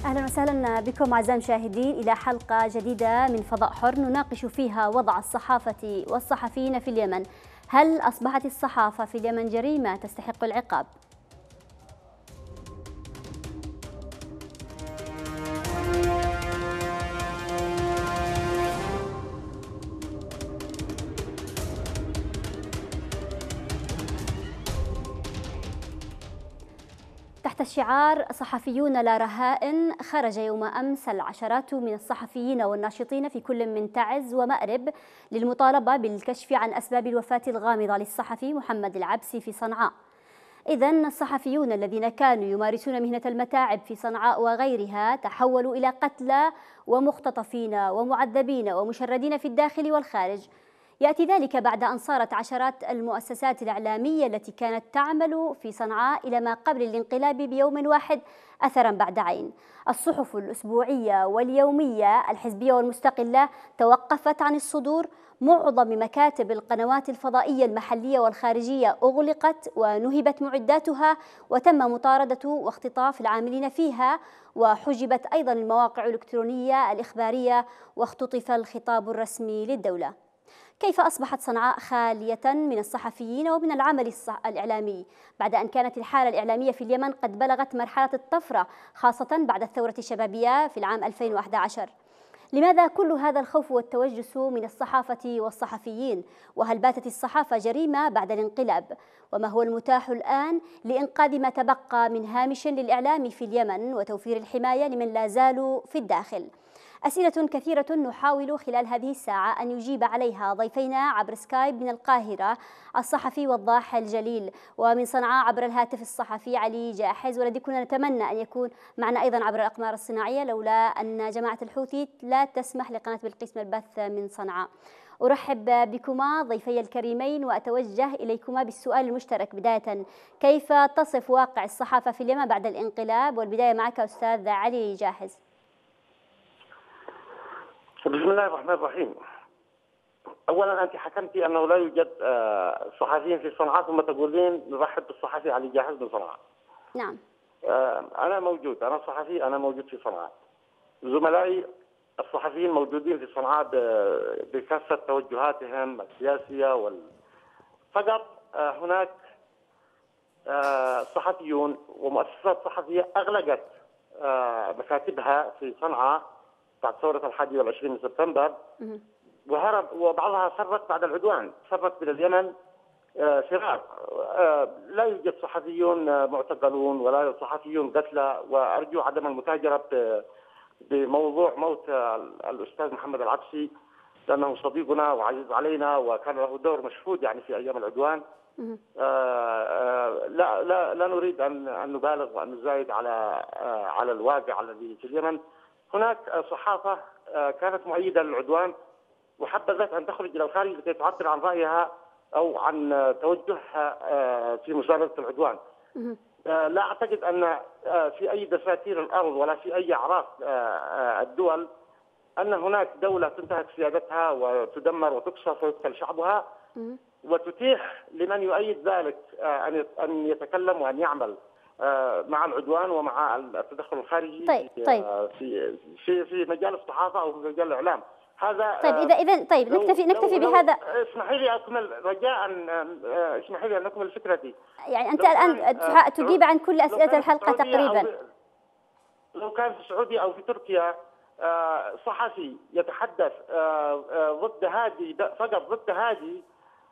أهلا وسهلا بكم أعزائي المشاهدين إلى حلقة جديدة من فضاء حر نناقش فيها وضع الصحافة والصحفيين في اليمن. هل أصبحت الصحافة في اليمن جريمة تستحق العقاب؟ تحت شعار صحفيون لا رهائن، خرج يوم أمس العشرات من الصحفيين والناشطين في كل من تعز ومأرب للمطالبة بالكشف عن أسباب الوفاة الغامضة للصحفي محمد العبسي في صنعاء. إذن الصحفيون الذين كانوا يمارسون مهنة المتاعب في صنعاء وغيرها تحولوا إلى قتلى ومختطفين ومعذبين ومشردين في الداخل والخارج. يأتي ذلك بعد أن صارت عشرات المؤسسات الإعلامية التي كانت تعمل في صنعاء إلى ما قبل الانقلاب بيوم واحد أثرا بعد عين. الصحف الأسبوعية واليومية الحزبية والمستقلة توقفت عن الصدور. معظم مكاتب القنوات الفضائية المحلية والخارجية أغلقت ونهبت معداتها وتم مطاردة واختطاف العاملين فيها، وحجبت أيضا المواقع الإلكترونية الإخبارية واختطف الخطاب الرسمي للدولة. كيف أصبحت صنعاء خالية من الصحفيين ومن العمل الإعلامي بعد أن كانت الحالة الإعلامية في اليمن قد بلغت مرحلة الطفرة، خاصة بعد الثورة الشبابية في العام 2011؟ لماذا كل هذا الخوف والتوجس من الصحافة والصحفيين؟ وهل باتت الصحافة جريمة بعد الانقلاب؟ وما هو المتاح الآن لإنقاذ ما تبقى من هامش للإعلام في اليمن وتوفير الحماية لمن لا زالوا في الداخل؟ أسئلة كثيرة نحاول خلال هذه الساعة أن يجيب عليها ضيفينا عبر سكايب من القاهرة الصحفي وضاح الجليل، ومن صنعاء عبر الهاتف الصحفي علي جاحز. والذي كنا نتمنى أن يكون معنا أيضا عبر الأقمار الصناعية لولا أن جماعة الحوثي لا تسمح لقناة بلقيس من البث من صنعاء. أرحب بكما ضيفي الكريمين وأتوجه إليكما بالسؤال المشترك بداية: كيف تصف واقع الصحافة في اليمن بعد الانقلاب؟ والبداية معك أستاذ علي جاحز. بسم الله الرحمن الرحيم. اولا انت حكمتي انه لا يوجد صحفيين في صنعاء، ثم تقولين نرحب بالصحفي علي جاحز من صنعاء. نعم. انا موجود، انا صحفي، انا موجود في صنعاء. زملائي الصحفيين موجودين في صنعاء بكافه توجهاتهم السياسيه فقط هناك صحفيون ومؤسسات صحفيه اغلقت مكاتبها في صنعاء بعد ثورة 21 من سبتمبر، وهرب، وبعضها فرت بعد العدوان، فرت من اليمن فرار. لا يوجد صحفيون معتقلون ولا صحفيون قتلى، وأرجو عدم المتاجرة بموضوع موت الأستاذ محمد العبسي، لأنه صديقنا وعزيز علينا وكان له دور مشهود يعني في أيام العدوان. لا نريد أن نبالغ وأن نزايد على الواقع الذي في اليمن. هناك صحافة كانت مؤيدة للعدوان وحبذت أن تخرج إلى الخارج لكي تعبر عن رأيها أو عن توجهها في مساندة العدوان. لا أعتقد أن في أي دساتير الأرض ولا في أي أعراف الدول أن هناك دولة تنتهك سيادتها وتدمر وتقصف ويقتل شعبها وتتيح لمن يؤيد ذلك أن يتكلم وأن يعمل مع العدوان ومع التدخل الخارجي. في مجال الصحافة أو في مجال الإعلام. هذا إذا نكتفي بهذا. اسمحي لي أكمل رجاء، اسمحي لي أن أكمل فكرتي. يعني أنت الآن تجيب عن كل أسئلة الحلقة تقريبا. لو كان في السعودية أو في تركيا صحفي يتحدث ضد هادي، فقط ضد هادي،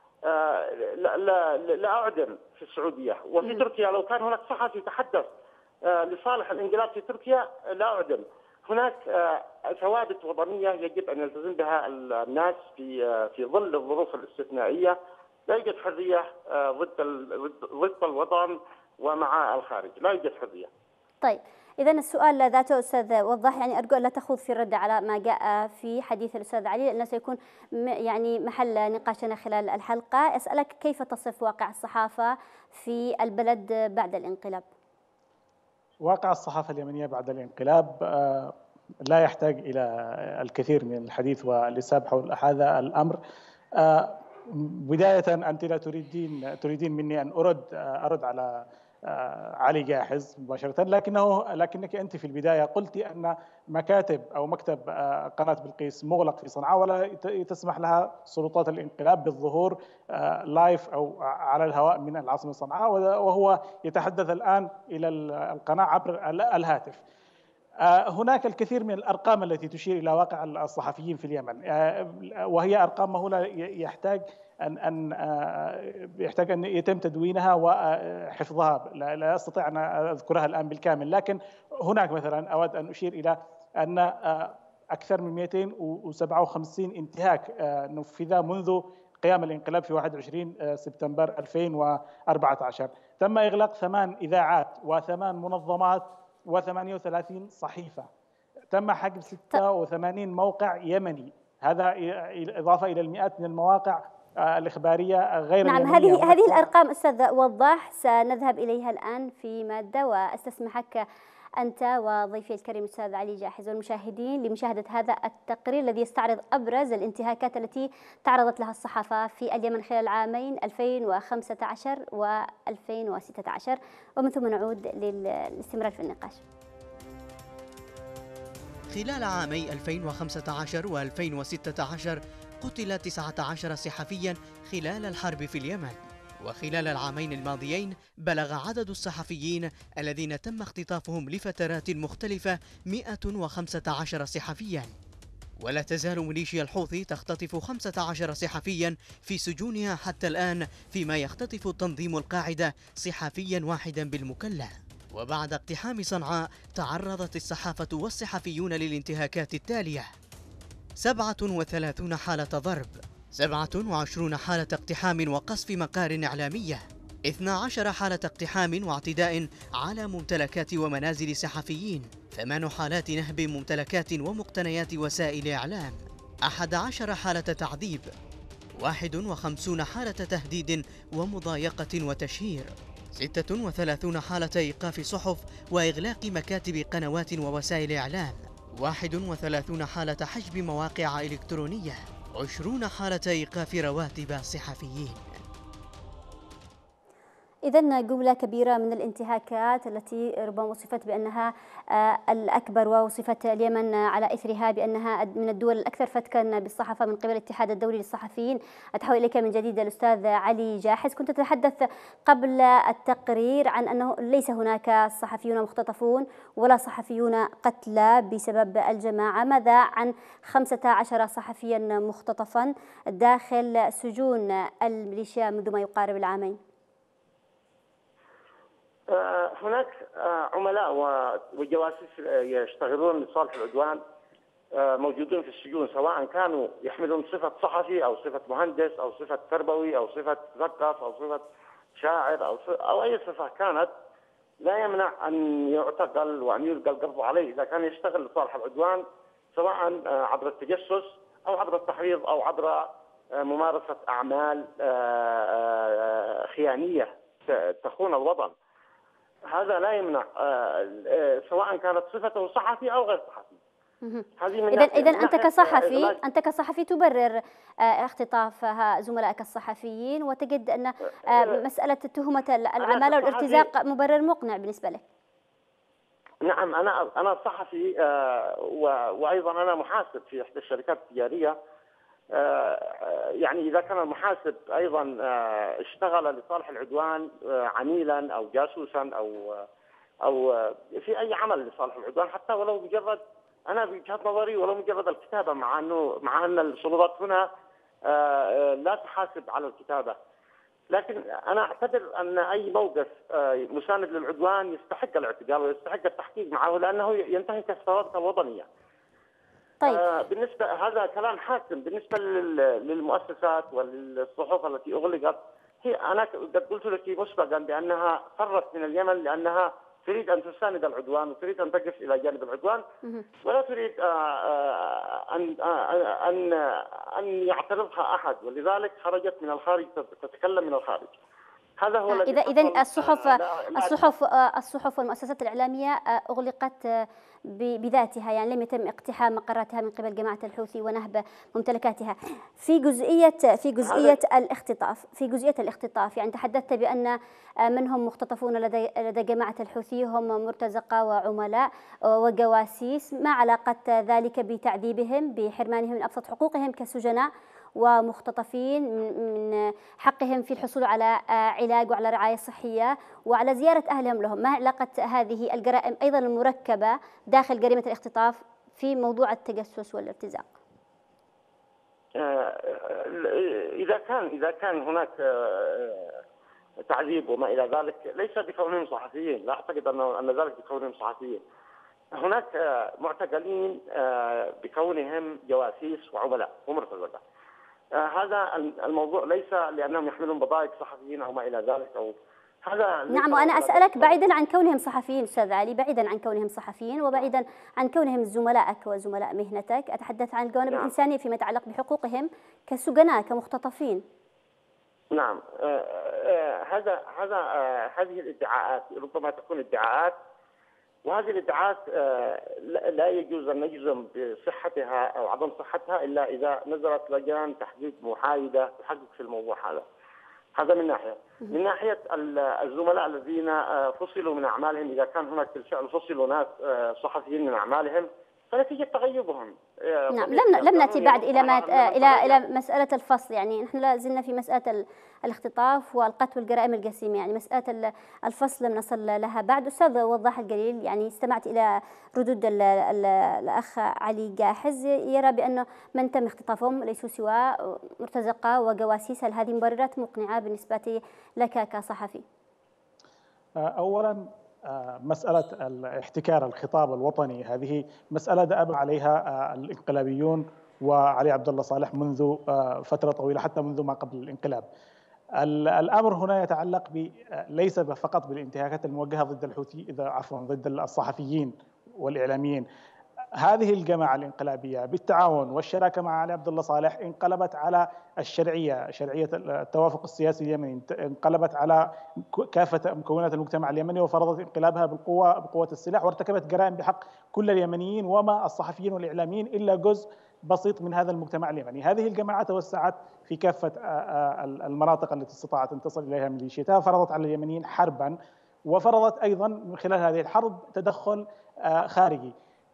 لا أعدم في السعودية. وفي تركيا لو كان هناك صحفي يتحدث لصالح الانقلاب في تركيا لا أعدم. هناك ثوابت وطنية يجب أن يلتزم بها الناس في ظل الظروف الاستثنائية. لا يوجد حرية ضد الوطن ومع الخارج، لا يوجد حرية. طيب، إذا السؤال ذاته أستاذ وضح، يعني أرجو أن لا تخوض في الرد على ما جاء في حديث الأستاذ علي لأنه سيكون يعني محل نقاشنا خلال الحلقة. أسألك: كيف تصف واقع الصحافة في البلد بعد الانقلاب؟ واقع الصحافة اليمنية بعد الانقلاب لا يحتاج إلى الكثير من الحديث والإسهاب حول هذا الأمر. بداية أنت لا تريدين مني أن أرد على علي جاحظ مباشرة، لكنك أنت في البداية قلت أن مكاتب أو مكتب قناة بلقيس مغلق في صنعاء ولا تسمح لها سلطات الانقلاب بالظهور لايف أو على الهواء من العاصمة صنعاء، وهو يتحدث الآن إلى القناة عبر الهاتف. هناك الكثير من الأرقام التي تشير إلى واقع الصحفيين في اليمن، وهي أرقام مهولة يحتاج أن يتم تدوينها وحفظها، لا أستطيع أن أذكرها الآن بالكامل، لكن هناك مثلا أود أن أشير إلى أن أكثر من 257 انتهاك نفذ منذ قيام الانقلاب في 21 سبتمبر 2014. تم إغلاق 8 إذاعات و8 منظمات و38 صحيفة. تم حجب 86 موقع يمني، هذا إضافة إلى المئات من المواقع الإخبارية غير اليمنية. نعم، هذه الأرقام أستاذ وضاح سنذهب إليها الآن في مادة، وأستسمحك أنت وضيفي الكريم الأستاذ علي جاحظ والمشاهدين لمشاهدة هذا التقرير الذي يستعرض أبرز الانتهاكات التي تعرضت لها الصحافة في اليمن خلال العامين 2015 و2016، ومن ثم نعود للاستمرار في النقاش. خلال عامي 2015 و2016 قتل 19 صحفيا خلال الحرب في اليمن، وخلال العامين الماضيين بلغ عدد الصحفيين الذين تم اختطافهم لفترات مختلفة 115 صحفيا. ولا تزال ميليشيا الحوثي تختطف 15 صحفيا في سجونها حتى الآن، فيما يختطف تنظيم القاعدة صحفيا واحدا بالمكلا. وبعد اقتحام صنعاء تعرضت الصحافة والصحفيون للانتهاكات التالية: 37 حالة ضرب، 27 حالة اقتحام وقصف مقار إعلامية، 12 حالة اقتحام واعتداء على ممتلكات ومنازل صحفيين، 8 حالات نهب ممتلكات ومقتنيات وسائل إعلام، 11 حالة تعذيب، 51 حالة تهديد ومضايقة وتشهير، 36 حالة إيقاف صحف وإغلاق مكاتب قنوات ووسائل إعلام، 31 حالة حجب مواقع إلكترونية، 20 حالة إيقاف رواتب صحفيين. إذن جملة كبيرة من الانتهاكات التي ربما وصفت بأنها الأكبر، ووصفت اليمن على إثرها بأنها من الدول الأكثر فتكا بالصحافة من قبل الاتحاد الدولي للصحفيين. أتحول إليك من جديد الأستاذ علي جاحظ. كنت تتحدث قبل التقرير عن أنه ليس هناك صحفيون مختطفون ولا صحفيون قتلى بسبب الجماعة. ماذا عن 15 صحفيا مختطفا داخل سجون الميليشيا منذ ما يقارب العامين؟ هناك عملاء وجواسيس يشتغلون لصالح العدوان موجودون في السجون، سواء كانوا يحملون صفة صحفي أو صفة مهندس أو صفة تربوي أو صفة مثقف أو صفة شاعر أو أي صفة كانت. لا يمنع أن يعتقل وأن يلقى القبض عليه إذا كان يشتغل لصالح العدوان، سواء عبر التجسس أو عبر التحريض أو عبر ممارسة أعمال خيانية تخون الوطن. هذا لا يمنع سواء كانت صفته صحفي أو غير صحفي. إذن أنت كصحفي تبرر اختطاف زملائك الصحفيين، وتجد أن مسألة تهمة العمالة والارتزاق مبرر مقنع بالنسبة لك. نعم، أنا صحفي وأيضا أنا محاسب في إحدى الشركات التجارية. يعني إذا كان المحاسب أيضا اشتغل لصالح العدوان عميلا أو جاسوسا أو في أي عمل لصالح العدوان، حتى ولو مجرد، أنا بوجهة نظري ولو مجرد الكتابة، مع أن السلطات هنا لا تحاسب على الكتابة، لكن أنا أعتبر أن أي موقف مساند للعدوان يستحق الاعتقال ويستحق التحقيق معه، لأنه ينتهك الثوابت الوطنية. طيب. بالنسبة هذا كلام حاسم بالنسبة للمؤسسات وللصحف التي أغلقت. أنا قد قلت لك مسبقا بأنها فرت من اليمن لأنها تريد أن تساند العدوان وتريد أن تقف إلى جانب العدوان، ولا تريد أن يعترضها أحد، ولذلك خرجت من الخارج تتكلم من الخارج. هذا هو الذي إذا حصل. الصحف والمؤسسات الإعلامية أغلقت بذاتها، يعني لم يتم اقتحام مقراتها من قبل جماعة الحوثي ونهب ممتلكاتها. في جزئية الاختطاف يعني تحدثت بأن من هم مختطفون لدى جماعة الحوثي هم مرتزقة وعملاء وجواسيس، ما علاقة ذلك بتعذيبهم بحرمانهم من أبسط حقوقهم كسجناء ومختطفين من حقهم في الحصول على علاج وعلى رعاية صحية وعلى زيارة أهلهم لهم؟ ما علاقة هذه الجرائم أيضا المركبة داخل جريمة الاختطاف في موضوع التجسس والارتزاق؟ إذا كان هناك تعذيب وما إلى ذلك ليس بكونهم صحفيين، لا أعتقد أن ذلك بكونهم صحفيين. هناك معتقلين بكونهم جواسيس وعملاء ومرتزقة. هذا الموضوع ليس لأنهم يحملون بضائق صحفيين أو ما إلى ذلك أو هذا. نعم، وأنا أسألك بعيدا عن كونهم صحفيين أستاذ علي، بعيدا عن كونهم صحفيين وبعيدا عن كونهم زملائك وزملاء مهنتك، أتحدث عن الجوانب الإنسانية فيما يتعلق بحقوقهم كسجناء كمختطفين. نعم، هذه الادعاءات ربما تكون ادعاءات، وهذه الادعاءات لا يجوز أن نجزم بصحتها أو عدم صحتها إلا إذا نزلت لجان تحقيق محايدة تحقق في الموضوع هذا من ناحية. من ناحية الزملاء الذين فصلوا من أعمالهم، إذا كان هناك بالفعل فصلوا ناس صحفيين من أعمالهم فنتيجة تغيبهم. نعم، لم نأتي بعد إلى مسألة الفصل، يعني نحن لا زلنا في مسألة الاختطاف والقتل والجرائم الجسيمة، يعني مسألة الفصل لم نصل لها بعد. أستاذ وضاح الجليل، يعني استمعت إلى ردود الأخ علي جاحز يرى بأنه من تم اختطافهم ليسوا سوى مرتزقة وجواسيس. هل هذه مبررات مقنعة بالنسبة لك كصحفي؟ أولا مسألة احتكار الخطاب الوطني هذه مسألة دأب عليها الانقلابيون وعلي عبد الله صالح منذ فترة طويلة، حتى منذ ما قبل الانقلاب. الأمر هنا يتعلق ليس فقط بالانتهاكات الموجهة ضد الحوثي ضد الصحفيين والإعلاميين. هذه الجماعة الانقلابية بالتعاون والشراكة مع علي عبد الله صالح انقلبت على شرعية التوافق السياسي اليمني، انقلبت على كافة مكونات المجتمع اليمني وفرضت انقلابها بقوة السلاح، وارتكبت جرائم بحق كل اليمنيين وما الصحفيين والإعلاميين إلا جزء بسيط من هذا المجتمع اليمني. هذه الجماعة توسعت في كافة المناطق التي استطاعت أن تصل إليها ميليشياتها، فرضت على اليمنيين حربا، وفرضت أيضا من خلال هذه الحرب تدخل خارجي.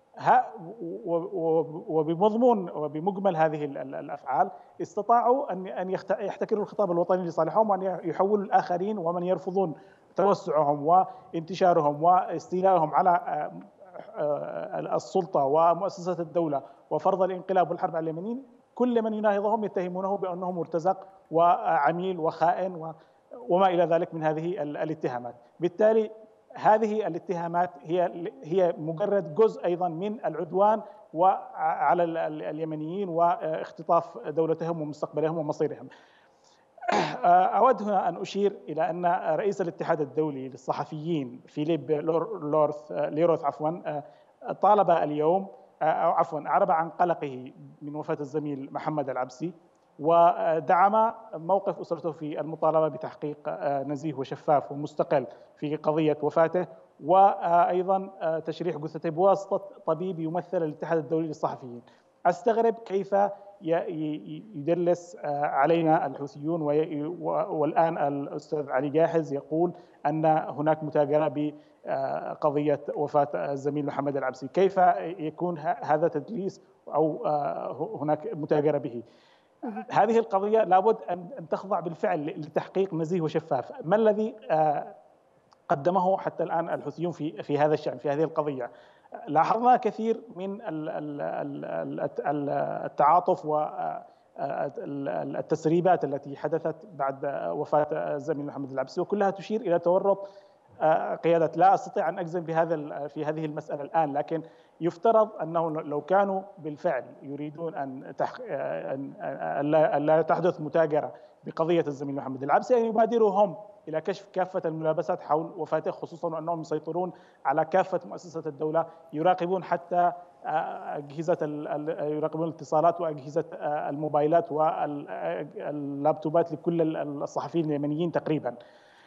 وبمضمون وبمجمل هذه الأفعال استطاعوا أن يحتكروا الخطاب الوطني لصالحهم، وأن يحولوا الآخرين ومن يرفضون توسعهم وانتشارهم واستيلائهم على السلطة ومؤسسات الدولة وفرض الانقلاب والحرب على اليمنيين، كل من يناهضهم يتهمونه بأنه مرتزق وعميل وخائن وما إلى ذلك من هذه الاتهامات. بالتالي هذه الاتهامات هي مجرد جزء أيضا من العدوان وعلى اليمنيين واختطاف دولتهم ومستقبلهم ومصيرهم. أود هنا أن أشير إلى أن رئيس الاتحاد الدولي للصحفيين فيليب ليروث طالب اليوم أعرب عن قلقه من وفاة الزميل محمد العبسي، ودعم موقف أسرته في المطالبة بتحقيق نزيه وشفاف ومستقل في قضية وفاته، وأيضا تشريح جثته بواسطة طبيب يمثل الاتحاد الدولي للصحفيين. أستغرب كيف يدلس علينا الحوثيون، والآن الأستاذ علي جاحز يقول أن هناك متاجرة بقضية وفاة الزميل محمد العبسي. كيف يكون هذا تدليس أو هناك متاجرة به؟ هذه القضية لابد أن تخضع بالفعل لتحقيق نزيه وشفاف. ما الذي قدمه حتى الآن الحوثيون في هذا الشأن، في هذه القضية؟ لاحظنا كثير من التعاطف والتسريبات التي حدثت بعد وفاة الزميل محمد العبسي، وكلها تشير إلى تورط قيادة. لا أستطيع أن أجزم في هذه المسألة الآن، لكن يفترض أنه لو كانوا بالفعل يريدون أن لا تحدث متاجرة بقضية الزميل محمد العبسي، أن يبادروا هم إلى كشف كافة الملابسات حول وفاته، خصوصا وأنهم يسيطرون على كافة مؤسسات الدولة، يراقبون حتى يراقبون الاتصالات وأجهزة الموبايلات واللابتوبات لكل الصحفيين اليمنيين تقريبا.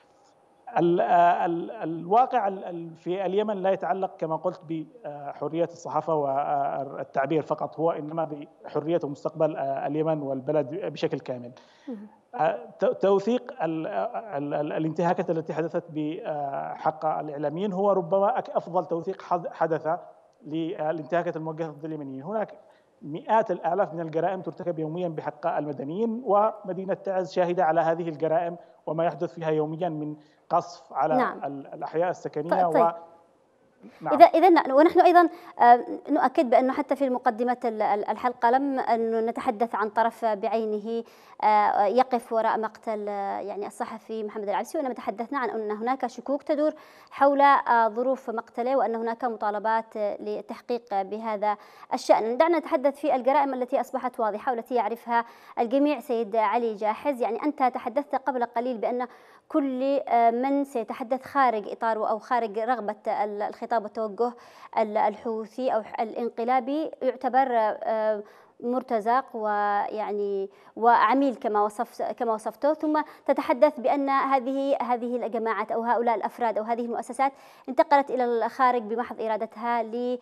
الواقع في اليمن لا يتعلق كما قلت بحرية الصحافة والتعبير فقط، هو إنما بحرية ومستقبل اليمن والبلد بشكل كامل. توثيق الانتهاكات التي حدثت بحق الإعلاميين هو ربما أفضل توثيق حدث للانتهاكات الموجهة ضد اليمنيين. هناك مئات الآلاف من الجرائم ترتكب يوميا بحق المدنيين، ومدينة تعز شاهدة على هذه الجرائم وما يحدث فيها يوميا من قصف على نعم. الأحياء السكنية. طيب. نعم. إذا ونحن أيضا نؤكد بأنه حتى في مقدمة الحلقة لم نتحدث عن طرف بعينه يقف وراء مقتل يعني الصحفي محمد العبسي، وإنما تحدثنا عن أن هناك شكوك تدور حول ظروف مقتله وأن هناك مطالبات للتحقيق بهذا الشأن. دعنا نتحدث في الجرائم التي أصبحت واضحة والتي يعرفها الجميع. سيد علي جاحز، يعني أنت تحدثت قبل قليل بأن كل من سيتحدث خارج إطار أو خارج رغبة الخطاب والتوجه الحوثي أو الانقلابي يعتبر مرتزق ويعني وعميل كما وصفته، ثم تتحدث بأن هذه الجماعات أو هؤلاء الأفراد أو هذه المؤسسات انتقلت إلى الخارج بمحض إرادتها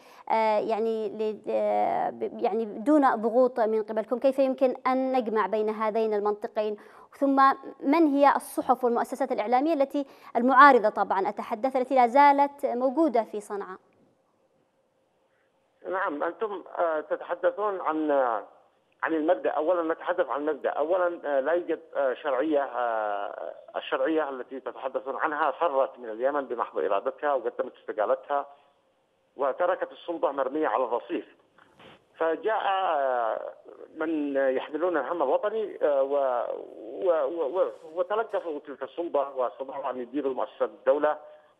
يعني دون ضغوط من قبلكم. كيف يمكن أن نجمع بين هذين المنطقين؟ ثم من هي الصحف والمؤسسات الإعلامية التي المعارضة طبعا أتحدث التي لا زالت موجودة في صنعاء؟ نعم، أنتم تتحدثون عن المبدأ. أولا نتحدث عن المبدأ. أولا لا يوجد الشرعية التي تتحدثون عنها فرت من اليمن بمحض إرادتها وقدمت استقالتها وتركت السلطة مرمية على الرصيف. فجاء من يحملون الهم الوطني وتلقفوا تلك السلطة واستطاعوا أن يديروا مؤسسات الدولة.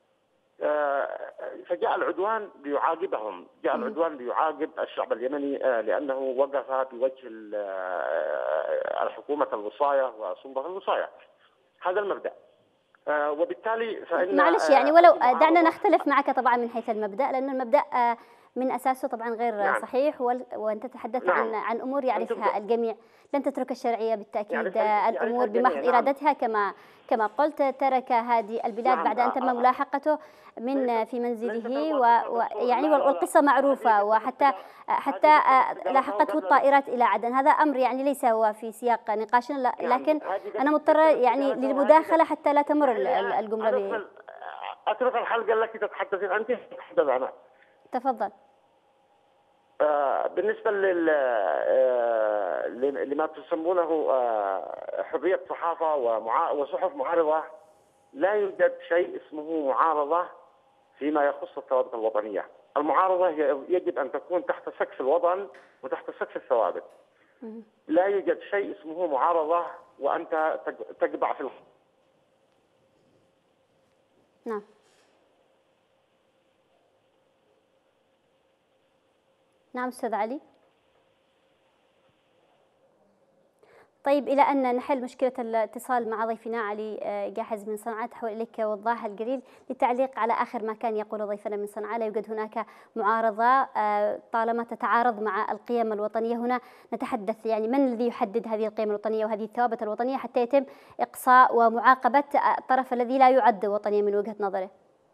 فجاء العدوان ليعاقبهم، جاء العدوان ليعاقب الشعب اليمني لأنه وقف بوجه الحكومة الوصاية وسلطة الوصاية. هذا المبدأ. وبالتالي فإن معلش يعني ولو دعنا نختلف معك طبعا من حيث المبدأ، لأن المبدأ من أساسه طبعا غير نعم. صحيح، وأنت تتحدث نعم. عن أمور يعرفها الجميع. لن تترك الشرعية بالتأكيد الأمور يعني بمحض نعم. إرادتها كما قلت. ترك هذه البلاد نعم. بعد أن تم ملاحقته في منزله ويعني والقصة معروفة، وحتى لاحقته الطائرات إلى عدن. هذا أمر يعني ليس هو في سياق نقاشنا، لكن أنا مضطرة يعني للمداخلة حتى لا تمر الجملة به. أترك الحلقة التي تتحدثين أنت تتحدث عنها. تفضل. بالنسبة لما تسمونه حرية صحافة وصحف معارضة، لا يوجد شيء اسمه معارضة فيما يخص الثوابت الوطنية. المعارضة يجب أن تكون تحت سقف الوطن وتحت سقف الثوابت. لا يوجد شيء اسمه معارضة وأنت تقبع في نعم. نعم أستاذ علي. طيب، إلى أن نحل مشكلة الاتصال مع ضيفنا علي جاحز من صنعاء، تحول إليك وضاح الجليل للتعليق على آخر ما كان يقول ضيفنا من صنعاء. لا يوجد هناك معارضة طالما تتعارض مع القيم الوطنية. هنا نتحدث يعني من الذي يحدد هذه القيم الوطنية وهذه الثوابت الوطنية حتى يتم إقصاء ومعاقبة الطرف الذي لا يعد وطنيا من وجهة نظره؟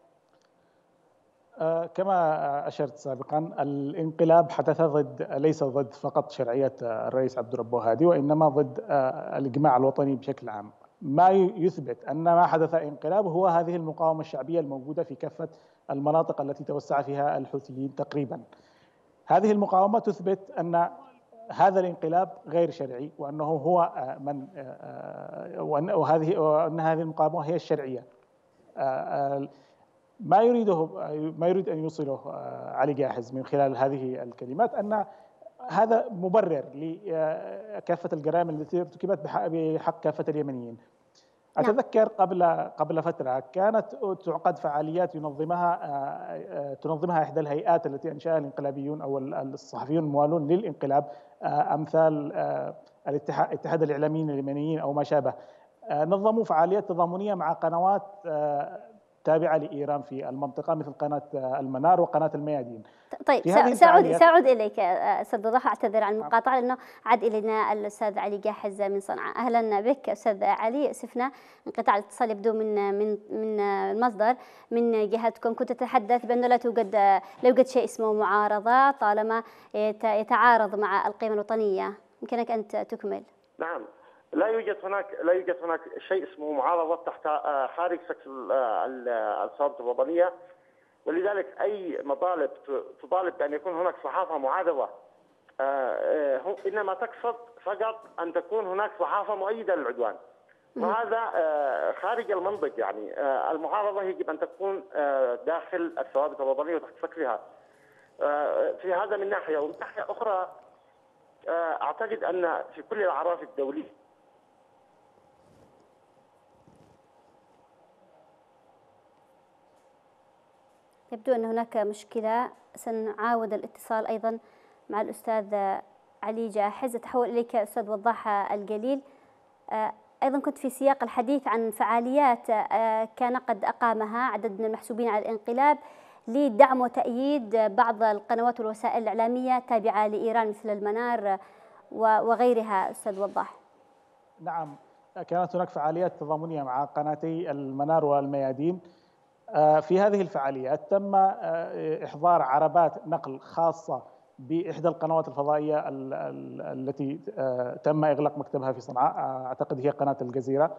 كما أشرت سابقا، الانقلاب حدث ليس ضد فقط شرعية الرئيس عبد الربه هادي، وإنما ضد الإجماع الوطني بشكل عام. ما يثبت أن ما حدث انقلاب هو هذه المقاومة الشعبية الموجودة في كافة المناطق التي توسع فيها الحوثيين تقريبا. هذه المقاومة تثبت أن هذا الانقلاب غير شرعي، وأنه هو وأن هذه المقاومة هي الشرعية. ما يريد أن يوصله علي جاحز من خلال هذه الكلمات أن هذا مبرر لكافة الجرائم التي ارتكبت بحق كافة اليمنيين. أتذكر قبل فترة كانت تعقد فعاليات تنظمها إحدى الهيئات التي أنشأها الانقلابيون أو الصحفيون الموالون للانقلاب، أمثال اتحاد الإعلاميين اليمنيين أو ما شابه. نظموا فعاليات تضامنية مع قنوات تابعة لإيران في المنطقة مثل قناة المنار وقناة الميادين. طيب سأعود إليك أستاذ وضاح، أعتذر عن المقاطعة لأنه عاد إلينا الأستاذ علي جاحز من صنعاء. أهلا بك أستاذ علي. أسفنا انقطاع الاتصال يبدو من المصدر من جهتكم. كنت تتحدث بأنه لا يوجد شيء اسمه معارضة طالما يتعارض مع القيم الوطنية. يمكنك أن تكمل. نعم، لا يوجد هناك شيء اسمه معارضة تحت خارج سقف الثوابت الوطنية، ولذلك أي مطالب تطالب بأن يكون هناك صحافة معارضة إنما تقصد فقط أن تكون هناك صحافة مؤيدة للعدوان، وهذا خارج المنطق. يعني المعارضة يجب أن تكون داخل الثوابت الوطنية وتحت سقفها. في هذا من ناحية، ومن ناحية أخرى أعتقد أن في كل الأعراف الدولية يبدو أن هناك مشكلة. سنعاود الاتصال أيضا مع الأستاذ علي جاحز. أتحول إليك أستاذ وضاح الجليل. أيضا كنت في سياق الحديث عن فعاليات كان قد أقامها عدد من المحسوبين على الانقلاب لدعم وتأييد بعض القنوات والوسائل الإعلامية التابعة لإيران مثل المنار وغيرها. أستاذ وضاح. نعم، كانت هناك فعاليات تضامنية مع قناتي المنار والميادين. في هذه الفعاليات تم إحضار عربات نقل خاصة بإحدى القنوات الفضائية التي تم إغلاق مكتبها في صنعاء، أعتقد هي قناة الجزيرة.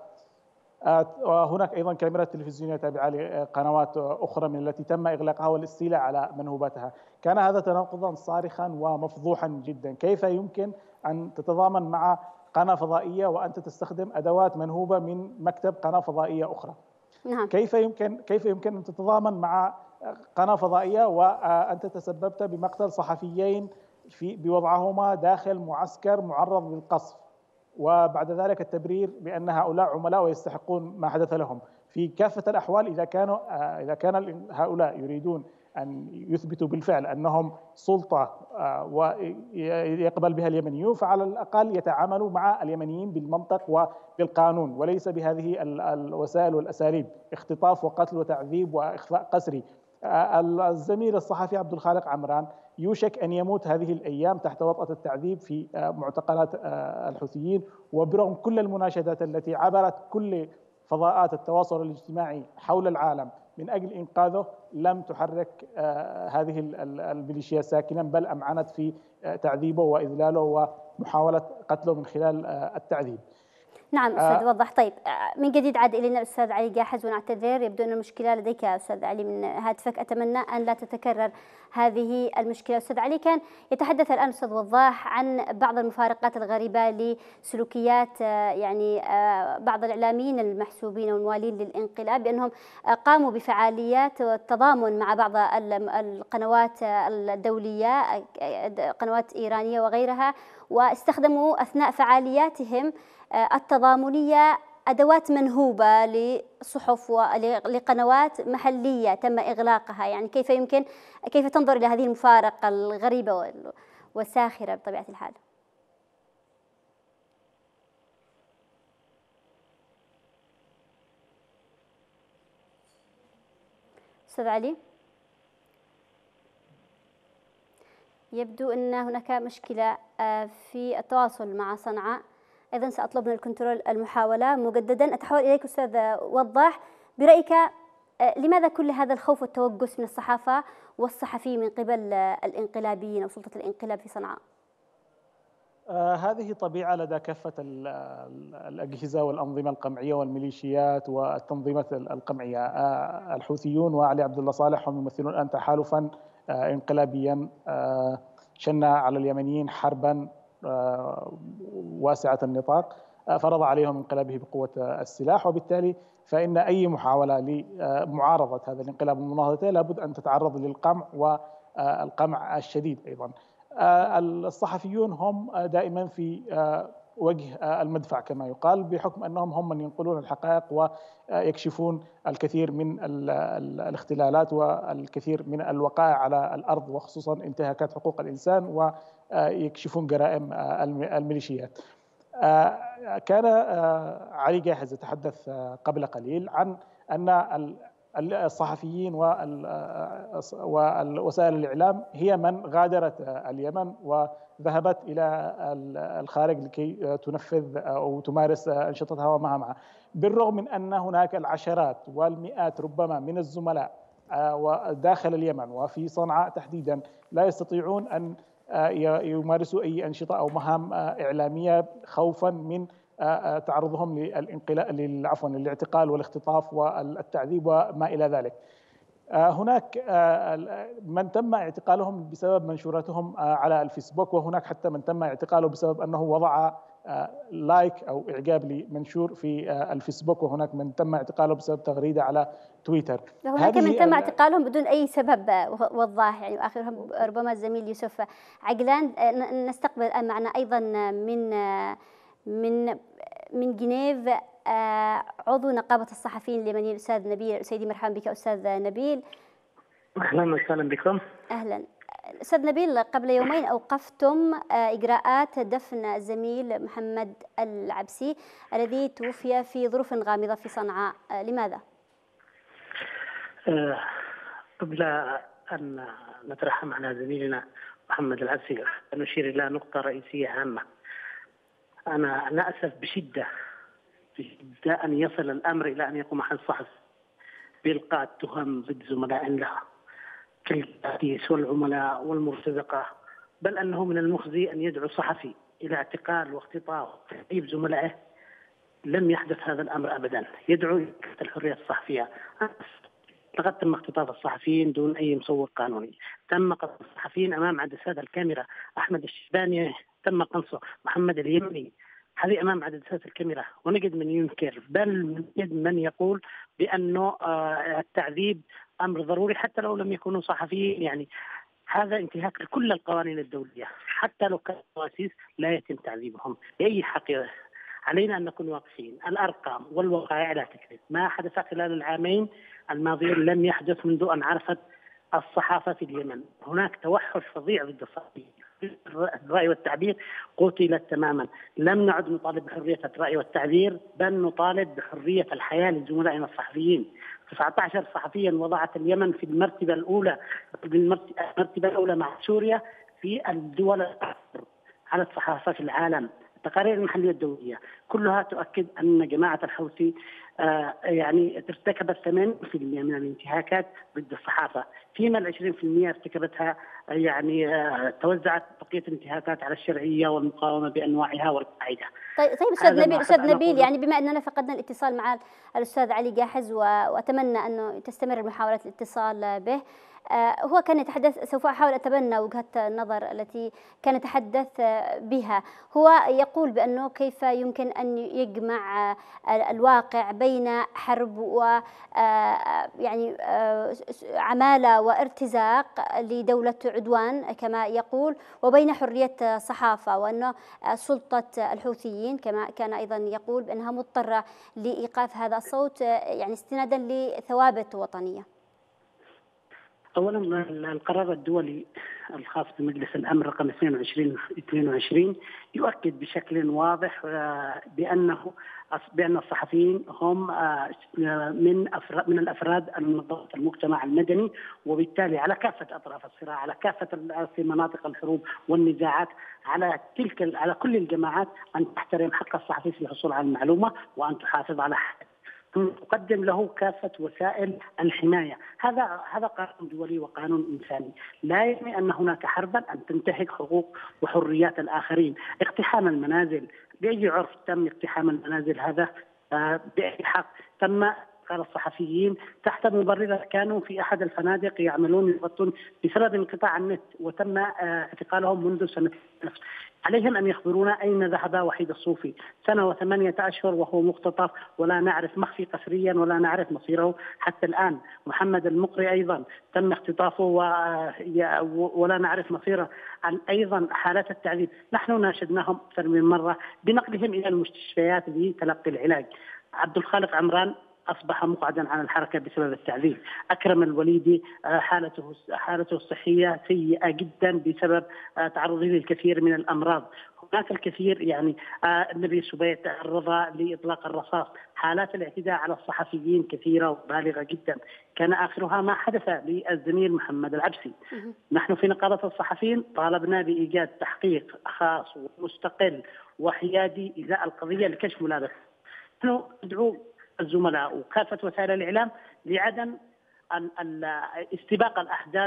وهناك أيضا كاميرات تلفزيونية تابعة لقنوات أخرى من التي تم إغلاقها والاستيلاء على منهوباتها. كان هذا تناقضا صارخا ومفضوحا جدا. كيف يمكن أن تتضامن مع قناة فضائية وأنت تستخدم أدوات منهوبة من مكتب قناة فضائية أخرى؟ نعم. كيف يمكن أن تتضامن مع قناة فضائية وأنت تسببت بمقتل صحفيين بوضعهما داخل معسكر معرض للقصف، وبعد ذلك التبرير بأن هؤلاء عملاء ويستحقون ما حدث لهم؟ في كافة الأحوال إذا كان هؤلاء يريدون أن يثبتوا بالفعل أنهم سلطة ويقبل بها اليمنيون، فعلى الأقل يتعاملوا مع اليمنيين بالمنطق وبالقانون وليس بهذه الوسائل والأساليب، اختطاف وقتل وتعذيب وإخفاء قسري. الزميل الصحفي عبد الخالق عمران يوشك أن يموت هذه الأيام تحت وطأة التعذيب في معتقلات الحوثيين، وبرغم كل المناشدات التي عبرت كل فضاءات التواصل الاجتماعي حول العالم من أجل إنقاذه، لم تحرك هذه الميليشيا ساكنا، بل أمعنت في تعذيبه وإذلاله ومحاولة قتله من خلال التعذيب. نعم أستاذ وضح. طيب من جديد عاد إلينا الأستاذ علي جاحز ونعتذر، يبدو أن المشكلة لديك أستاذ علي من هاتفك. أتمنى أن لا تتكرر هذه المشكلة. أستاذ علي، كان يتحدث الآن أستاذ وضاح عن بعض المفارقات الغريبة لسلوكيات يعني بعض الإعلاميين المحسوبين والموالين للانقلاب، بأنهم قاموا بفعاليات تضامن مع بعض القنوات الدولية، قنوات إيرانية وغيرها، واستخدموا أثناء فعالياتهم التضامنية أدوات منهوبة لصحف ولقنوات محلية تم إغلاقها. يعني كيف تنظر إلى هذه المفارقة الغريبة والساخرة بطبيعة الحال؟ أستاذ علي، يبدو أن هناك مشكلة في التواصل مع صنعاء. أيضا سأطلب من الكنترول المحاولة مجددا. أتحول إليك أستاذ وضاح، برأيك لماذا كل هذا الخوف والتوجس من الصحافة والصحفيين من قبل الانقلابيين أو سلطة الانقلاب في صنعاء؟ هذه طبيعة لدى كافة الأجهزة والأنظمة القمعية والميليشيات والتنظيمات القمعية. الحوثيون وعلي عبد الله صالح هم يمثلون الآن تحالفا انقلابيا شن على اليمنيين حربا واسعة النطاق، فرض عليهم انقلابه بقوة السلاح، وبالتالي فإن أي محاولة لمعارضة هذا الانقلاب ومناهضته لابد أن تتعرض للقمع والقمع الشديد. أيضا الصحفيون هم دائما في وجه المدفع كما يقال، بحكم أنهم هم من ينقلون الحقائق ويكشفون الكثير من الاختلالات والكثير من الوقائع على الأرض، وخصوصا انتهاكات حقوق الإنسان، ويكشفون جرائم الميليشيات. كان علي جاحز يتحدث قبل قليل عن أن الصحفيين ووسائل الإعلام هي من غادرت اليمن وذهبت إلى الخارج لكي تنفذ أو تمارس أنشطتها ومهامها، بالرغم من أن هناك العشرات والمئات ربما من الزملاء وداخل اليمن وفي صنعاء تحديدا لا يستطيعون أن يمارسوا أي أنشطة أو مهام إعلامية خوفا من تعرضهم للاعتقال والاختطاف والتعذيب وما إلى ذلك. هناك من تم اعتقالهم بسبب منشوراتهم على الفيسبوك، وهناك حتى من تم اعتقاله بسبب أنه وضع لايك أو إعجاب لمنشور في الفيسبوك، وهناك من تم اعتقاله بسبب تغريدة على تويتر. هناك من تم اعتقالهم بدون أي سبب وضاح، يعني وآخرهم ربما الزميل يوسف عجلان. نستقبل الآن معنا أيضا من جنيف عضو نقابة الصحفيين اليمنيين الأستاذ نبيل الأسيدي. مرحبا بك أستاذ نبيل. أهلا وسهلا بكم. أهلا أستاذ نبيل، قبل يومين أوقفتم إجراءات دفن الزميل محمد العبسي الذي توفي في ظروف غامضة في صنعاء، لماذا؟ قبل أن نترحم على زميلنا محمد العبسي نشير إلى نقطة رئيسية هامة. أنا أسف بشدة أن يصل الأمر إلى أن يقوم أحد الصحفي بإلقاء التهم ضد زملاء له كالكاتيس والعملاء والمرتزقة، بل أنه من المخزي أن يدعو صحفي إلى اعتقال واختطاف وتعذيب زملائه. لم يحدث هذا الأمر أبدا. يدعو إلى الحرية الصحفية. لقد تم اختطاف الصحفيين دون أي مصور قانوني، تم قتل الصحفيين أمام عدسات الكاميرا. أحمد الشيباني تم قنصه، محمد اليمني، هذه أمام عدسات الكاميرا، ونجد من ينكر، بل نجد من يقول بأنه التعذيب أمر ضروري حتى لو لم يكونوا صحفيين. يعني هذا انتهاك لكل القوانين الدولية، حتى لو كانوا جواسيس لا يتم تعذيبهم بأي حقيقة. علينا أن نكون واقعيين. الأرقام والوقائع لا تكذب. ما حدث خلال العامين الماضيين لم يحدث منذ أن عرفت الصحافة في اليمن. هناك توحش فظيع ضد الصحفيين. الرأي والتعبير قتلت تماما. لم نعد نطالب بحرية الرأي والتعبير، بل نطالب بحرية الحياة لزملائنا الصحفيين. 19 صحفيا وضعت اليمن في المرتبة الأولى مع سوريا في الدول على الصحافة في العالم. التقارير المحلية الدولية كلها تؤكد أن جماعة الحوثي يعني ارتكبت 8% من الانتهاكات ضد الصحافة، فيما 20% ارتكبتها يعني توزعت بقية الانتهاكات على الشرعية والمقاومة بأنواعها والقاعدة. طيب أستاذ نبيل، يعني بما أننا فقدنا الاتصال مع الأستاذ علي جاحز وأتمنى أنه تستمر محاولة الاتصال به، هو كان يتحدث، سوف أحاول أتبنى وجهة النظر التي كان يتحدث بها. هو يقول بأنه كيف يمكن أن يجمع الواقع بين حرب و يعني عمالة وارتزاق لدولة عدوان كما يقول، وبين حرية صحافة، وأن سلطة الحوثيين كما كان أيضا يقول بأنها مضطرة لإيقاف هذا الصوت يعني استنادا لثوابت وطنية. أولا القرار الدولي الخاص بمجلس الأمن رقم 22 يؤكد بشكل واضح بأن الصحفيين هم من الأفراد المنظمة المجتمع المدني، وبالتالي على كافة أطراف الصراع، على كافة في مناطق الحروب والنزاعات، على كل الجماعات أن تحترم حق الصحفي في الحصول على المعلومة وأن تحافظ على حقه، تقدم له كافة وسائل الحماية. هذا قانون دولي وقانون إنساني. لا يعني أن هناك حربا أن تنتهك حقوق وحريات الآخرين. اقتحام المنازل بأي عرف تم اقتحام المنازل؟ هذا بأي حق تم؟ قال الصحفيين تحت مبررة كانوا في أحد الفنادق يعملون يغطون بسبب انقطاع النت، وتم اعتقالهم منذ سنة. عليهم أن يخبرونا أين ذهب وحيد الصوفي. 1 و8 أشهر وهو مختطف، ولا نعرف، مخفي قسريا، ولا نعرف مصيره حتى الآن. محمد المقري أيضا تم اختطافه ولا نعرف مصيره. أيضا حالات التعذيب نحن ناشدناهم أكثر من مرة بنقلهم إلى المستشفيات لتلقي العلاج. عبد الخالق عمران أصبح مقعدا عن الحركة بسبب التعذيب. أكرم الوليدي حالته الصحية سيئة جدا بسبب تعرضه للكثير من الأمراض. هناك الكثير يعني النبي سبيت تعرض لإطلاق الرصاص. حالات الاعتداء على الصحفيين كثيرة وبالغة جدا، كان آخرها ما حدث للزميل محمد العبسي. نحن في نقابة الصحفيين طالبنا بإيجاد تحقيق خاص ومستقل وحيادي إزاء القضية لكشف ملابسة. نحن ندعو الزملاء وكافة وسائل الإعلام لعدم استباق الأحداث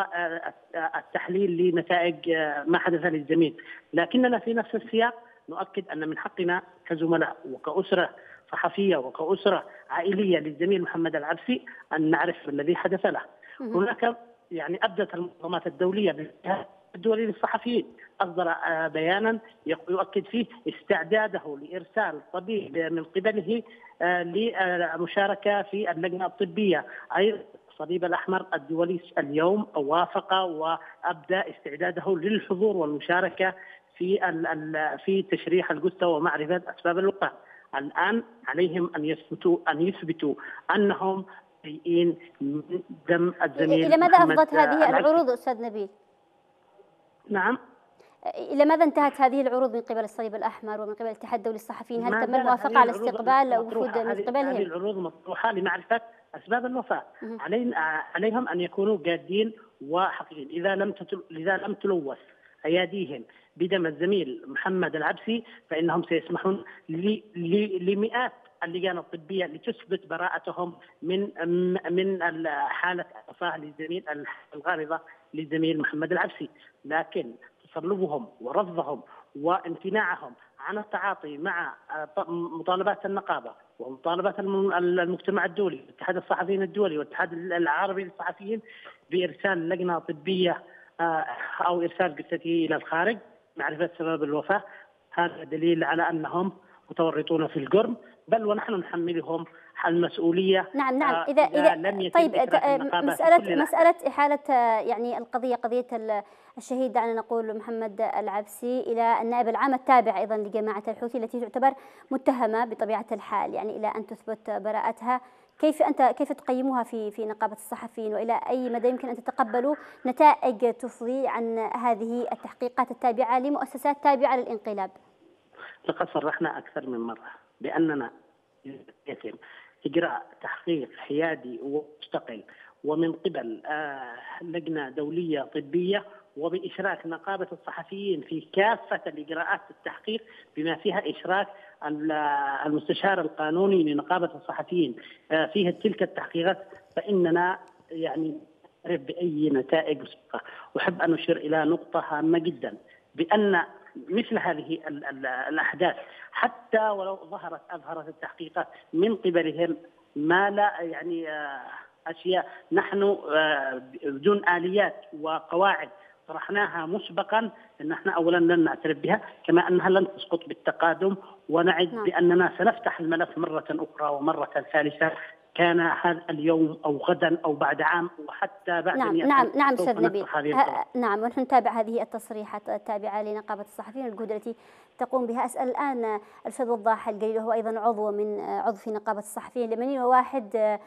والتحليل لنتائج ما حدث للزميل، لكننا في نفس السياق نؤكد أن من حقنا كزملاء وكأسرة صحفية وكأسرة عائلية للزميل محمد العبسي أن نعرف الذي حدث له. هناك يعني أبدت المنظمات الدولية الدولي للصحفيين أصدر بيانا يؤكد فيه استعداده لإرسال طبيب من قبله للمشاركة في اللجنة الطبية. أيضا الصليب الأحمر الدولي اليوم وافق وأبدأ استعداده للحضور والمشاركة في تشريح الجثة ومعرفة أسباب الوفاة. الآن عليهم أن يثبتوا أنهم بريئين من دم الزميل. إلى ماذا أفضت هذه العروض أستاذ نبيل؟ نعم. إلى ماذا انتهت هذه العروض من قبل الصليب الأحمر ومن قبل الاتحاد الدولي للصحفيين؟ هل تم الموافقة على استقبال وفود من قبلهم؟ هذه العروض مطروحة لمعرفة أسباب الوفاة. عليهم أن يكونوا جادين وحقيقيين. إذا لم تلوث أياديهم بدم الزميل محمد العبسي فإنهم سيسمحون لمئات اللجان الطبية لتثبت براءتهم من حالة الوفاة للزميل الغامضة للزميل محمد العبسي. لكن تصلبهم ورفضهم وامتناعهم عن التعاطي مع مطالبات النقابة ومطالبات المجتمع الدولي، اتحاد الصحفيين الدولي والاتحاد العربي للصحفيين بإرسال لجنة طبية أو إرسال جثته إلى الخارج معرفة سبب الوفاة، هذا دليل على أنهم متورطون في الجرم، بل ونحن نحملهم المسؤولية. نعم إذا لم يتم طيب مسألة إحالة يعني قضية الشهيد دعنا نقول محمد العبسي إلى النائب العام التابع أيضا لجماعة الحوثي التي تعتبر متهمة بطبيعة الحال يعني إلى أن تثبت براءتها، كيف تقيموها في نقابة الصحفيين، وإلى أي مدى يمكن أن تتقبلوا نتائج تفضي عن هذه التحقيقات التابعة لمؤسسات تابعة للانقلاب؟ لقد صرحنا أكثر من مرة بأننا يتم إجراء تحقيق حيادي ومستقل ومن قبل لجنة دولية طبية وبإشراك نقابة الصحفيين في كافة الإجراءات التحقيق بما فيها إشراك المستشار القانوني لنقابة الصحفيين فيها تلك التحقيقات، فإننا يعني نعرف بأي نتائج مسبقة. أحب أن أشير إلى نقطة هامة جدا، بأن مثل هذه الأحداث حتى ولو أظهرت التحقيقات من قبلهم ما لا يعني أشياء نحن بدون آليات وقواعد طرحناها مسبقا أن نحن أولا لن نعترف بها، كما أنها لن تسقط بالتقادم، ونعد بأننا سنفتح الملف مرة أخرى ومرة ثالثة، كان هذا اليوم أو غدا أو بعد عام وحتى بعد نعم أستاذ نبيل. نعم، ونحن نتابع هذه التصريحات التابعة لنقابة الصحفيين الجهود التي تقوم بها. أسأل الآن الأستاذ وضاح القليل وهو أيضا عضو في نقابة الصحفيين اليمنيين وواحد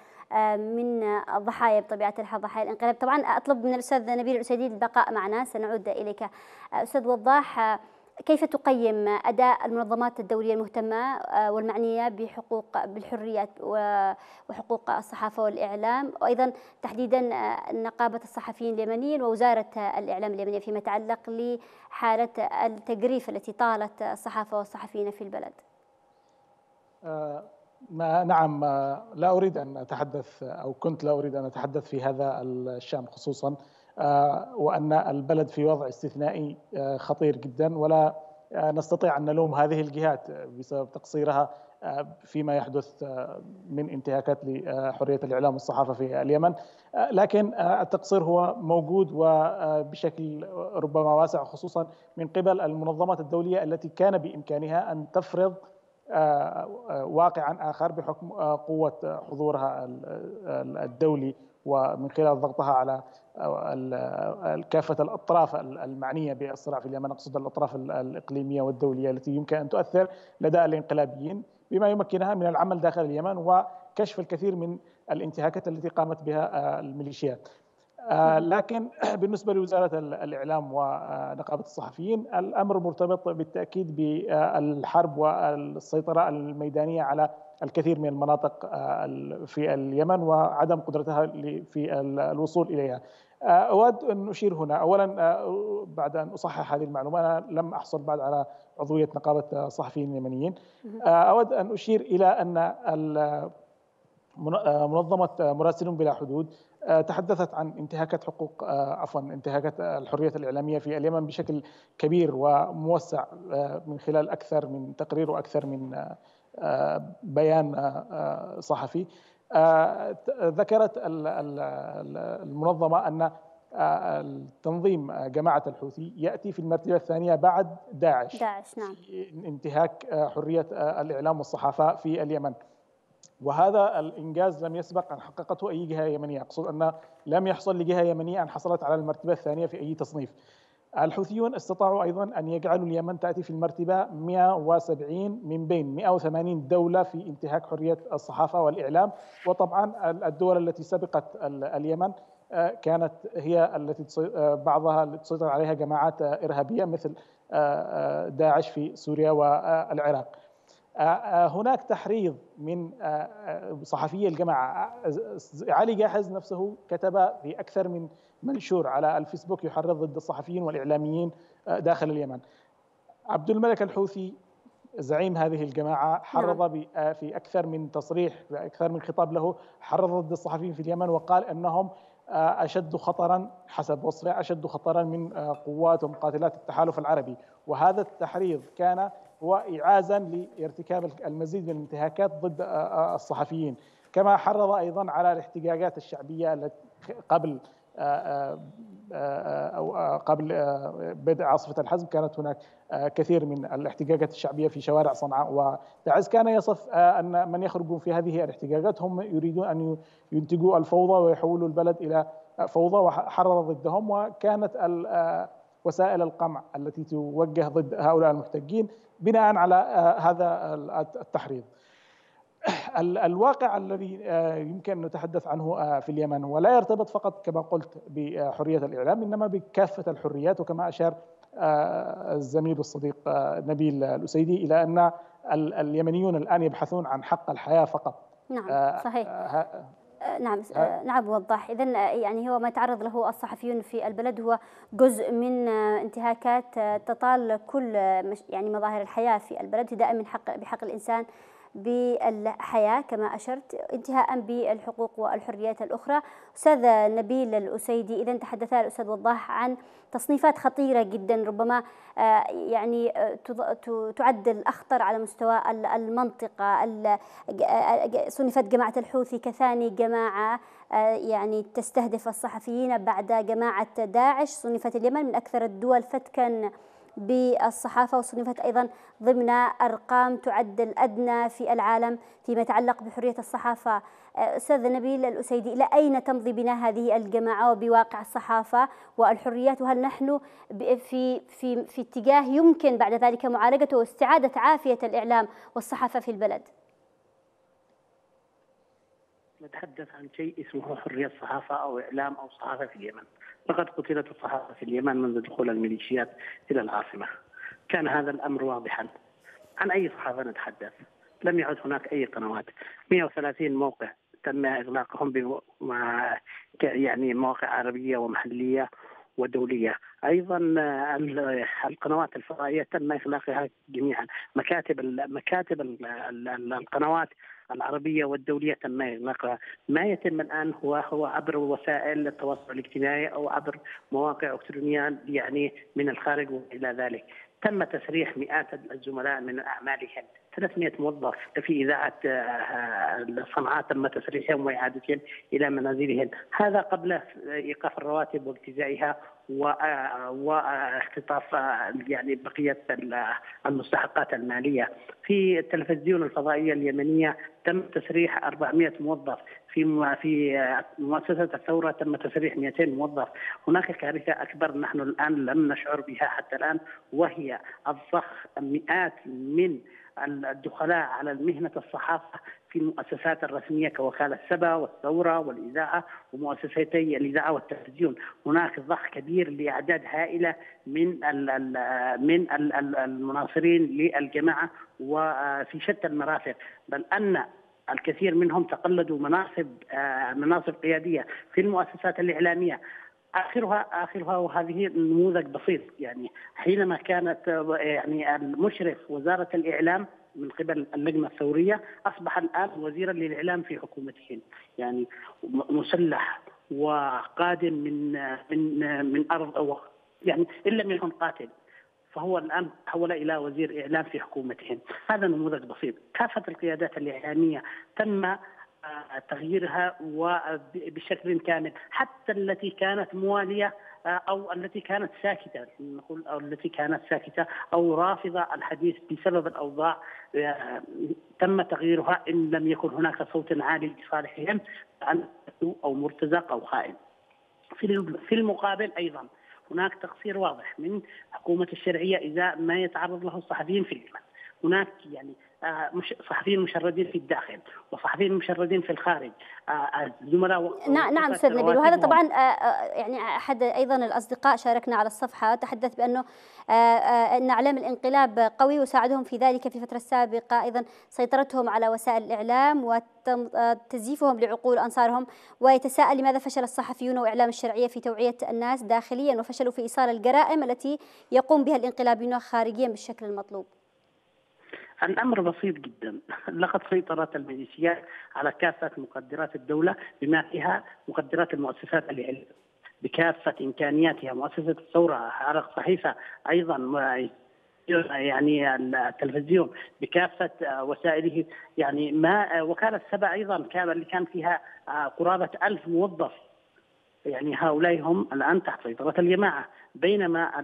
من ضحايا بطبيعة الحال ضحايا الانقلاب. طبعا أطلب من الأستاذ نبيل العسيدي البقاء معنا، سنعود إليك. أستاذ وضاح، كيف تقيم أداء المنظمات الدولية المهتمة والمعنية بالحريات وحقوق الصحافة والإعلام، وأيضا تحديدا نقابة الصحفيين اليمنيين ووزارة الإعلام اليمنية فيما يتعلق لحالة التجريف التي طالت الصحافة والصحفيين في البلد؟ نعم، لا أريد أن أتحدث أو كنت لا أريد أن أتحدث في هذا الشأن خصوصا، وأن البلد في وضع استثنائي خطير جدا، ولا نستطيع أن نلوم هذه الجهات بسبب تقصيرها فيما يحدث من انتهاكات لحرية الإعلام والصحافة في اليمن. لكن التقصير هو موجود وبشكل ربما واسع، خصوصا من قبل المنظمات الدولية التي كان بإمكانها أن تفرض واقعا آخر بحكم قوة حضورها الدولي ومن خلال ضغطها على كافة الأطراف المعنية بالصراع في اليمن، أقصد الأطراف الإقليمية والدولية التي يمكن أن تؤثر لدى الانقلابيين بما يمكنها من العمل داخل اليمن كشف الكثير من الانتهاكات التي قامت بها الميليشيات. لكن بالنسبة لوزارة الإعلام ونقابة الصحفيين الأمر مرتبط بالتأكيد بالحرب والسيطرة الميدانية على الكثير من المناطق في اليمن وعدم قدرتها في الوصول إليها. أود أن أشير هنا أولا بعد أن أصحح هذه المعلومة، أنا لم أحصل بعد على عضوية نقابة الصحفيين اليمنيين. أود أن أشير إلى أن منظمة مراسلون بلا حدود تحدثت عن انتهاكات حقوق انتهاكات الحرية الإعلامية في اليمن بشكل كبير وموسع من خلال أكثر من تقرير وأكثر من بيان صحفي. ذكرت المنظمة أن التنظيم جماعة الحوثي يأتي في المرتبة الثانية بعد داعش نعم. في انتهاك حرية الإعلام والصحافة في اليمن، وهذا الإنجاز لم يسبق أن حققته أي جهة يمنية. أقصد أن لم يحصل لجهة يمنية أن حصلت على المرتبة الثانية في أي تصنيف. الحوثيون استطاعوا أيضا أن يجعلوا اليمن تأتي في المرتبة 170 من بين 180 دولة في انتهاك حرية الصحافة والإعلام. وطبعا الدول التي سبقت اليمن كانت هي التي بعضها تسيطر عليها جماعات إرهابية مثل داعش في سوريا والعراق. هناك تحريض من صحفي الجماعة. علي جاحظ نفسه كتب في أكثر من منشور على الفيسبوك يحرض ضد الصحفيين والإعلاميين داخل اليمن. عبد الملك الحوثي زعيم هذه الجماعة حرض في أكثر من تصريح، في أكثر من خطاب له، حرض ضد الصحفيين في اليمن وقال أنهم أشد خطرا حسب وصفه أشد خطرا من قوات ومقاتلات التحالف العربي. وهذا التحريض كان هو إعازا لارتكاب المزيد من الانتهاكات ضد الصحفيين. كما حرض أيضا على الاحتجاجات الشعبية التي قبل بدء عاصفة الحزم كانت هناك كثير من الاحتجاجات الشعبية في شوارع صنعاء وتعز. كان يصف أن من يخرجون في هذه الاحتجاجات هم يريدون أن ينتجوا الفوضى ويحولوا البلد إلى فوضى، وحرض ضدهم. وكانت وسائل القمع التي توجه ضد هؤلاء المحتجين بناء على هذا التحريض. الواقع الذي يمكن أن نتحدث عنه في اليمن ولا يرتبط فقط كما قلت بحرية الإعلام، إنما بكافة الحريات. وكما أشار الزميل والصديق نبيل الأسيدي إلى أن اليمنيون الآن يبحثون عن حق الحياة فقط. نعم صحيح. نعم وضح. إذن يعني هو ما يتعرض له الصحفيون في البلد هو جزء من انتهاكات تطال كل يعني مظاهر الحياة في البلد، ابتداء من بحق الإنسان بالحياة كما أشرت، انتهاء بالحقوق والحريات الأخرى. أستاذ نبيل الأسيدي، إذن تحدث الأستاذ وضاح عن تصنيفات خطيرة جدا ربما يعني تعد الأخطر على مستوى المنطقة. صنفت جماعة الحوثي كثاني جماعة يعني تستهدف الصحفيين بعد جماعة داعش. صنفت اليمن من أكثر الدول فتكا بالصحافة، وصنفت أيضا ضمن أرقام تعد الأدنى في العالم فيما يتعلق بحرية الصحافة. أستاذ نبيل الأسيدي، إلى أين تمضي بنا هذه الجماعة وبواقع الصحافة والحريات؟ وهل نحن في اتجاه يمكن بعد ذلك معالجته واستعادة عافية الإعلام والصحافة في البلد؟ نتحدث عن شيء اسمه حرية صحافة أو إعلام أو صحافة في اليمن. لقد قتلت الصحافة في اليمن منذ دخول الميليشيات إلى العاصمة. كان هذا الأمر واضحا. عن أي صحافة نتحدث؟ لم يعد هناك أي قنوات. 130 موقع تم إغلاقهم يعني مواقع عربية ومحلية ودولية. أيضا القنوات الفضائية تم إغلاقها جميعا. مكاتب القنوات العربية والدولية تم إغلاقها. ما يتم الآن هو عبر وسائل التواصل الاجتماعي أو عبر مواقع إلكترونية يعني من الخارج وإلى ذلك. تم تسريح مئات الزملاء من أعمالهم. 300 موظف في إذاعة صنعاء تم تسريحهم وإعادتهم إلى منازلهم. هذا قبل إيقاف الرواتب واجتزائها واختطاف يعني بقية المستحقات المالية. في التلفزيون الفضائية اليمنية تم تسريح 400 موظف. في مؤسسة الثورة تم تسريح 200 موظف. هناك كارثة أكبر نحن الآن لم نشعر بها حتى الآن، وهي الضخ مئات من الدخلاء على مهنة الصحافة في المؤسسات الرسمية كوكالة سبا والثورة والإذاعة ومؤسستي الإذاعة والتلفزيون. هناك ضخ كبير لأعداد هائلة من المناصرين للجماعة وفي شتى المرافق، بل أن الكثير منهم تقلدوا مناصب قيادية في المؤسسات الإعلامية. آخرها وهذه نموذج بسيط، يعني حينما كانت يعني المشرف وزارة الإعلام من قبل اللجنة الثورية أصبح الآن وزيرا للإعلام في حكومته، يعني مسلح وقادم من أرض، يعني إن لم يكن قاتل فهو الآن تحول إلى وزير إعلام في حكومتهم. هذا نموذج بسيط. كافة القيادات الإعلامية تم تغييرها وبشكل كامل، حتى التي كانت موالية أو التي كانت ساكتة، نقول أو التي كانت ساكتة أو رافضة الحديث بسبب الأوضاع تم تغييرها إن لم يكن هناك صوت عالي لصالحهم أو مرتزق أو خائن. في المقابل أيضا هناك تقصير واضح من حكومة الشرعية إذا ما يتعرض له الصحفيين في اليمن. هناك يعني صحفيين مشردين في الداخل وصحفيين مشردين في الخارج، زملاء. نعم أستاذ نبيل، وهذا طبعا يعني أحد أيضا الأصدقاء شاركنا على الصفحة تحدث بأنه أن إعلام الانقلاب قوي وساعدهم في ذلك في الفترة السابقة، أيضا سيطرتهم على وسائل الإعلام وتزييفهم لعقول أنصارهم، ويتساءل لماذا فشل الصحفيون وإعلام الشرعية في توعية الناس داخليا وفشلوا في إيصال الجرائم التي يقوم بها الانقلابيون خارجيا بالشكل المطلوب. الأمر بسيط جدا. لقد سيطرت الميليشيات على كافة مقدرات الدولة بما فيها مقدرات المؤسسات الإعلامية بكافة إمكانياتها. مؤسسة الثورة على الصحيفة، أيضا يعني التلفزيون بكافة وسائله، يعني ما وكالة سبا أيضا اللي كان فيها قرابة 1000 موظف، يعني هؤلاء هم الآن تحت سيطرة الجماعة، بينما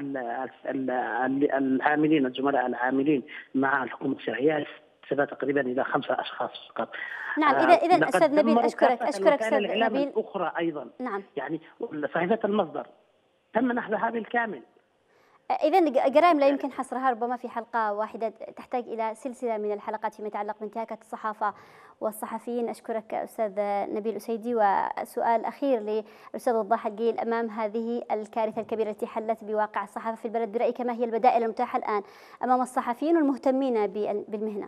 العاملين الزملاء العاملين مع الحكومة الشرعية تقريبا إلى 5 أشخاص فقط. نعم، إذا أستاذ نبيل أشكرك أستاذ نبيل. أخرى أيضا نعم، يعني صحيفة المصدر تم نحبها بالكامل. إذا جرائم لا يمكن حصرها ربما في حلقة واحدة، تحتاج إلى سلسلة من الحلقات فيما يتعلق بانتهاكات الصحافة والصحفيين. أشكرك أستاذ نبيل أسيدي. وسؤال أخير للأستاذ وضاح القيل، أمام هذه الكارثة الكبيرة التي حلت بواقع الصحافة في البلد برأيك ما هي البدائل المتاحة الآن أمام الصحفيين والمهتمين بالمهنة؟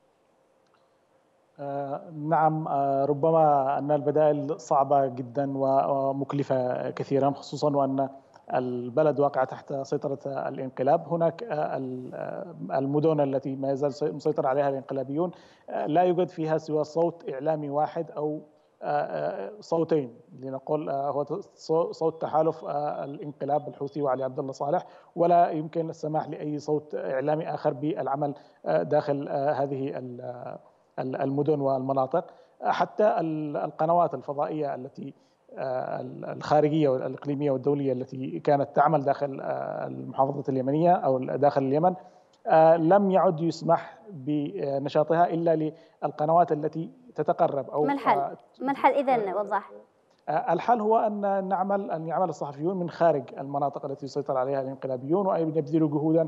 نعم، ربما أن البدائل صعبة جدا ومكلفة كثيرا، خصوصا وأن البلد واقع تحت سيطرة الانقلاب. هناك المدن التي ما يزال مسيطر عليها الانقلابيون لا يوجد فيها سوى صوت إعلامي واحد أو صوتين، لنقول هو صوت تحالف الانقلاب الحوثي وعلي عبد الله صالح، ولا يمكن السماح لأي صوت إعلامي آخر بالعمل داخل هذه المدن والمناطق. حتى القنوات الفضائية التي الخارجية والإقليمية والدولية التي كانت تعمل داخل المحافظة اليمنية أو داخل اليمن لم يعد يسمح بنشاطها إلا للقنوات التي تتقرب. أو ما الحل إذن وضح؟ الحل هو أن يعمل الصحفيون من خارج المناطق التي يسيطر عليها الانقلابيون، وأن يبذلوا جهودا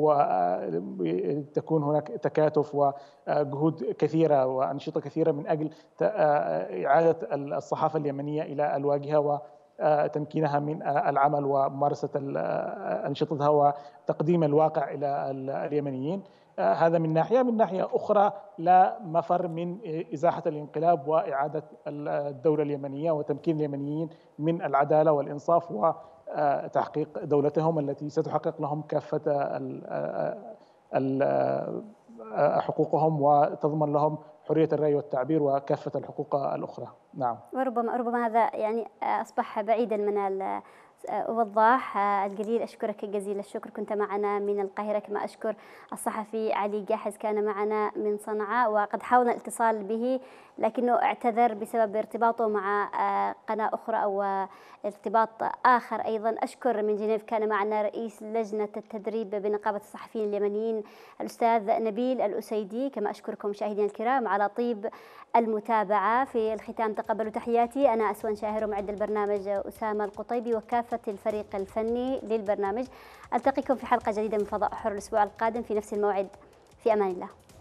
وتكون هناك تكاتف وجهود كثيرة وأنشطة كثيرة من أجل إعادة الصحافة اليمنية إلى الواجهة وتمكينها من العمل وممارسة أنشطتها وتقديم الواقع إلى اليمنيين. هذا من ناحية. من ناحية أخرى لا مفر من إزاحة الانقلاب وإعادة الدولة اليمنية وتمكين اليمنيين من العدالة والإنصاف وتحقيق دولتهم التي ستحقق لهم كافة حقوقهم وتضمن لهم حرية الرأي والتعبير وكافة الحقوق الأخرى. نعم. وربما هذا يعني أصبح بعيدا من وضاح القليل. أشكرك جزيل الشكر، كنت معنا من القاهرة، كما أشكر الصحفي علي جاحز كان معنا من صنعاء، وقد حاولنا الاتصال به لكنه اعتذر بسبب ارتباطه مع قناة أخرى أو ارتباط آخر. أيضا أشكر من جنيف كان معنا رئيس لجنة التدريب بنقابة الصحفيين اليمنيين الأستاذ نبيل الأسيدي. كما أشكركم مشاهدينا الكرام على طيب المتابعة. في الختام تقبلوا تحياتي، أنا أسوان شاهر ومعد البرنامج أسامة القطيبي وكافة الفريق الفني للبرنامج. ألتقيكم في حلقة جديدة من فضاء حر الأسبوع القادم في نفس الموعد. في أمان الله.